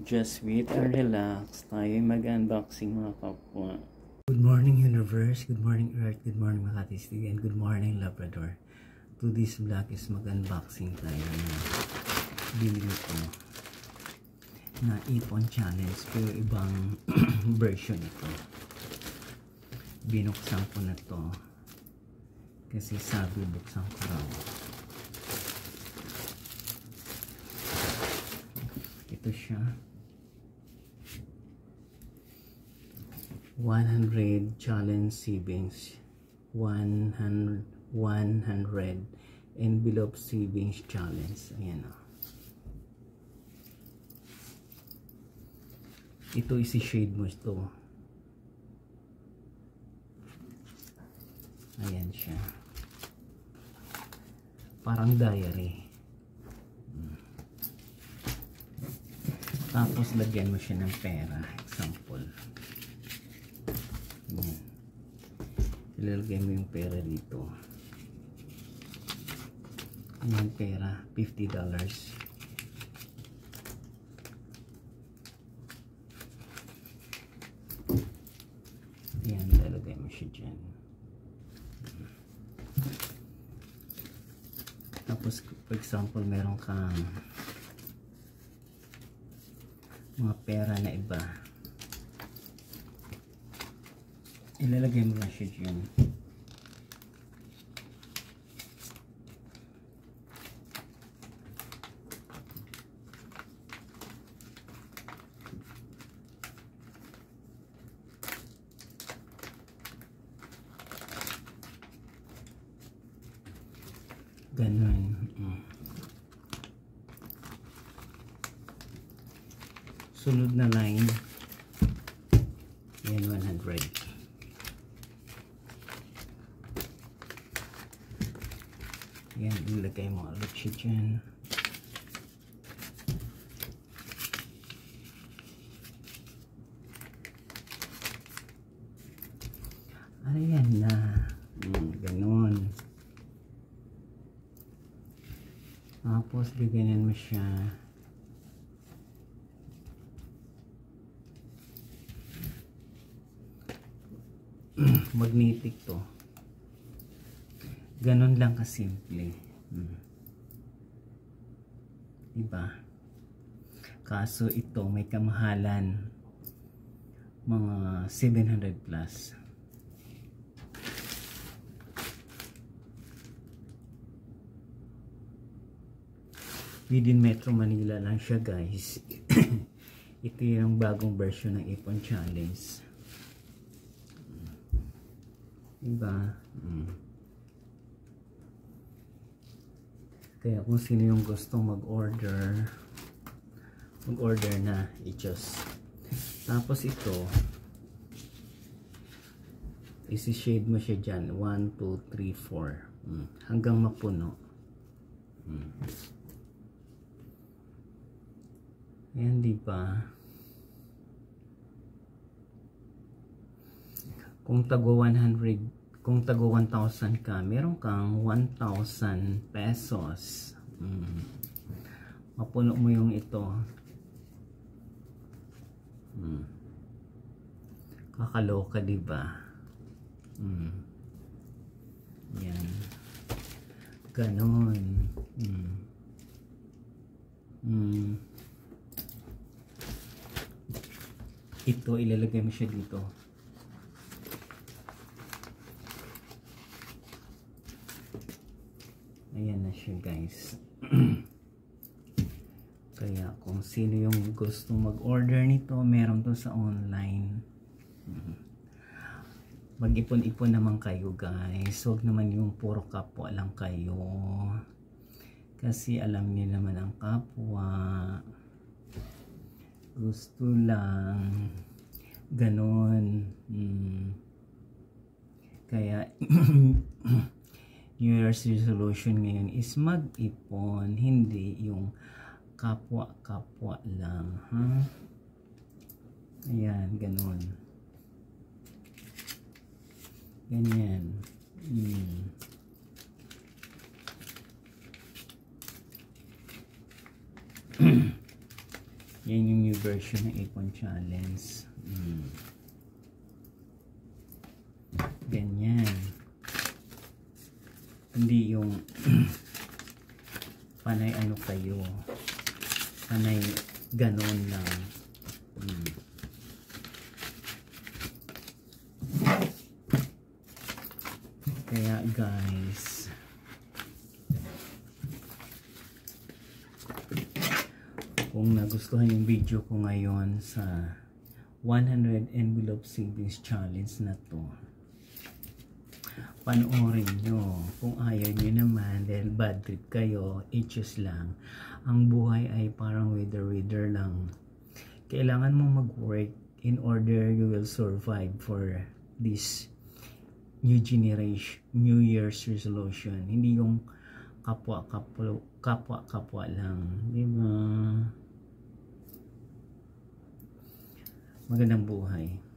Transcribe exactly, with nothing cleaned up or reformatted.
Just wait and relax. Tayo mag-unboxing mga kapwa. Good morning universe, good morning earth, good morning mga katistig, and good morning Labrador. To this vlog is mag-unboxing tayo na binili ko na ipon challenge pero ibang version ito. Binuksan ko na to kasi sabi buksan ko raw. Ito siya, one hundred challenge savings, one hundred envelope savings challenge. Ayan o. Ito isi-shade mo ito. Ayan siya, parang diary. Tapos lagyan mo siya ng pera. Example, ayan. Ilalagay mo yung pera dito. Ayan, pera, fifty dollars. Ayan, ilalagay mo siya dyan. Tapos for example, meron kang mga pera na iba, ilalagay mo na siya dyan. Ganun. Mm. Sunod na line, yan, one hundred. Yan, ilagay mo ulit siya dyan. Ayan na. Hmm, ganun. Tapos bigyan mo siya magnetic to. Ganon lang kasimple. Hmm. Diba? Kaso ito may kamahalan, mga seven hundred plus. Within Metro Manila lang siya, guys. Ito yung bagong version ng Ipon Challenge. Diba? Hmm. Kaya kung sino yung gustong mag-order, mag-order na, i-just. Tapos ito, isi-shade mo siya dyan, one, two, three, four. Hmm. Hanggang mapuno. Hmm. Ayan, diba? Kung tago one hundred, kung tago one thousand ka, meron kang one thousand pesos. Hmm. Mapuno mo yung ito. Hmm. Kakaloka, diba? Hmm. Yan. Ganon. Hmm. Hmm. Ito, ilalagay mo siya dito. Ayan na siya, guys. Kaya kung sino yung gusto mag-order nito, meron to sa online. Mag-ipon-ipon naman kayo, guys. Huwag naman yung puro kapwa lang kayo. Kasi alam niyo naman ang kapwa gusto lang ganon. Hmm. Kaya New Year's resolution ngayon is mag-ipon, hindi yung kapwa-kapwa lang, ha? Ayan, ganon. Ganyan. Hmm. Yan yung New version ng Ipon Challenge. Hmm. Ganyan. Hindi yung panay ano kayo. Panay ganon lang. Hmm. Kaya guys, kung nagustuhan yung video ko ngayon sa one hundred envelope savings challenge na to, panoorin nyo. Kung ayaw nyo naman dahil bad trip kayo, i-choose lang. Ang buhay ay parang weather-weather lang. Kailangan mo mag-work in order you will survive for this new generation, New Year's resolution. Hindi yung kapwa-kapwa kapwa-kapwa lang. Di ba? Magandang buhay.